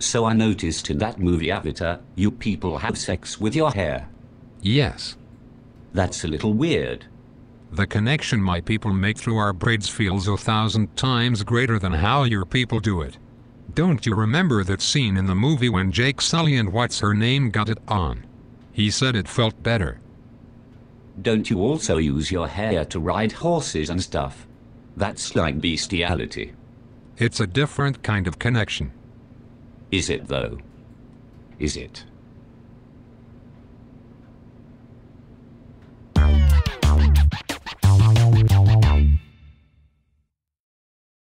So I noticed in that movie Avatar, you people have sex with your hair. Yes. That's a little weird. The connection my people make through our braids feels 1,000 times greater than how your people do it. Don't you remember that scene in the movie when Jake Sully and what's-her-name got it on? He said it felt better. Don't you also use your hair to ride horses and stuff? That's like bestiality. It's a different kind of connection. Is it though? Is it?